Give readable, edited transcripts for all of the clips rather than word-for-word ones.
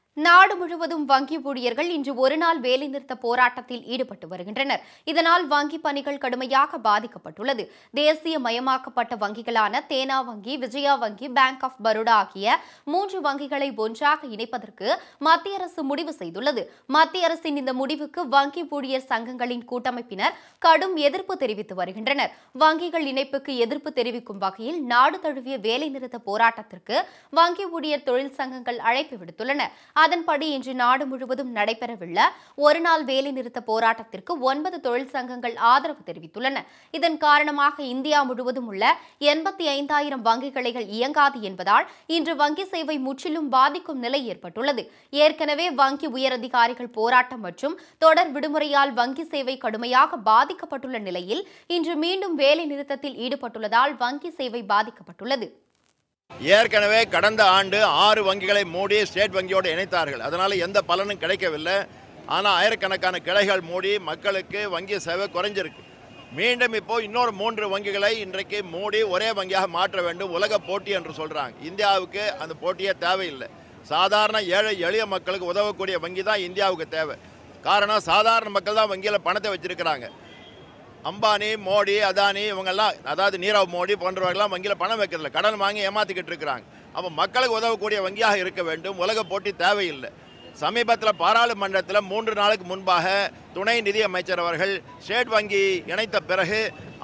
நாடு முழுவதும் வங்கி ஊழியர்கள் இன்று ஒருநாள் வேலைநிறுத்த போராட்டத்தில் ஈடுபட்டு வருகின்றனர். இதனால் வங்கி பணிகள் கடுமையாக பாதிக்கப்பட்டுள்ளது. தேசியமயமாக்கப்பட்ட வங்கிகளான தேனா வங்கி, விஜயா வங்கி, பேங்க் ஆஃப் பரோடா ஆகிய 3 வங்கிகளை ஒன்றாக இணைப்பதற்கு மத்திய அரசு முடிவு செய்துள்ளது. மத்திய அரசின் இந்த முடிவுக்கு வங்கி ஊழியர் சங்கங்களின் கூட்டமைப்பினர் கடும் எதிர்ப்பு தெரிவித்து வருகின்றனர். வங்கிகள் இணைப்புக்கு எதிர்ப்பு தெரிவிக்கும் வகையில் நாடு தழுவிய வேலைநிறுத்த போராட்டத்திற்கு வங்கி ஊழியர் தொழில் சங்கங்கள் அழைப்பு விடுத்துள்ளன. அதன்படி இன்று நாடு முழுவதும் நடைபெறவுள்ள ஒருநாள் வேலைநிறுத்த போராட்டத்திற்கு 9 தொழில் சங்கங்கள் ஆதரவு தெரிவித்துள்ளன. இதன் காரணமாக இந்தியா முழுவதும் உள்ள 85,000 வங்கி கிளைகள் இயங்காது என்பதால் இன்று வங்கி சேவை முற்றிலும் பாதிக்கும் நிலை ஏற்பட்டுள்ளது. ஏற்கனவே வங்கி உயரதிகாரிகள் போராட்டம் மற்றும் தொடர் விடுமுறையால் வங்கி சேவை கடுமையாக பாதிக்கப்பட்டுள்ள நிலையில் இன்று மீண்டும் வேலைநிறுத்தத்தில் ஈடுபட்டுள்ளதால் வங்கி சேவை பாதிக்கப்பட்டுள்ளது. ஏற்கனவே கடந்த ஆண்டு 6 வங்கிகளை மூடி ஸ்டேட் வங்கியோடு இணைத்தார்கள். அதனால் எந்த பலனும் கிடைக்கவில்லை. ஆனால் ஆயிரக்கணக்கான கிளைகள் மூடி மக்களுக்கு வங்கி சேவை குறைஞ்சிருக்கு. மீண்டும் இப்போ இன்னொரு 3 வங்கிகளை இன்றைக்கு மூடி ஒரே வங்கியாக மாற்ற வேண்டும். உலக போட்டி என்று சொல்கிறாங்க. இந்தியாவுக்கு அந்த போட்டியே தேவையில்லை. சாதாரண ஏழை எளிய மக்களுக்கு உதவக்கூடிய வங்கி தான் இந்தியாவுக்கு தேவை. காரணம், சாதாரண மக்கள் தான் வங்கியில் பணத்தை வச்சிருக்கிறாங்க. அம்பானி, மோடி, அதானி இவங்கெல்லாம், அதாவது நீரவ் மோடி போன்றவர்கள்லாம் வங்கியில் பணம் வைக்கிறதில்ல, கடன் வாங்கி ஏமாற்றிக்கிட்டு இருக்கிறாங்க. அப்போ மக்களுக்கு உதவக்கூடிய வங்கியாக இருக்க வேண்டும். உலக போட்டி தேவையில்லை. சமீபத்தில் பாராளுமன்றத்தில் 3 நாளுக்கு முன்பாக துணை நிதியமைச்சர் அவர்கள் ஸ்டேட் வங்கி இணைத்த பிறகு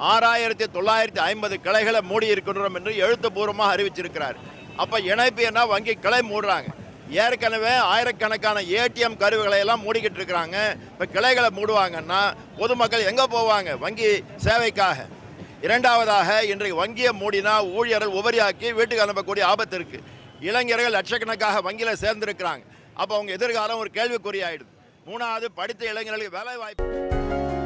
6,950 கிளைகளை மூடி இருக்கின்றோம் என்று எழுத்துப்பூர்வமாக அறிவிச்சிருக்கிறார். அப்போ இணைப்பு என்ன, வங்கி கிளை மூடுறாங்க. ஏற்கனவே ஆயிரக்கணக்கான ஏடிஎம் கருவிகளை எல்லாம் மூடிக்கிட்டு இருக்கிறாங்க. இப்போ கிளைகளை மூடுவாங்கன்னா பொதுமக்கள் எங்கே போவாங்க வங்கி சேவைக்காக? இரண்டாவதாக, இன்றைக்கு வங்கியை மூடினா ஊழியர்கள் உபரியாக்கி வீட்டுக்கு அனுப்பக்கூடிய ஆபத்து இருக்குது. இளைஞர்கள் லட்சக்கணக்காக வங்கியில் சேர்ந்துருக்கிறாங்க. அப்போ அவங்க எதிர்காலம் ஒரு கேள்விக்குறியாயிடுது. 3வது, படித்த இளைஞர்களுக்கு வேலை வாய்ப்பு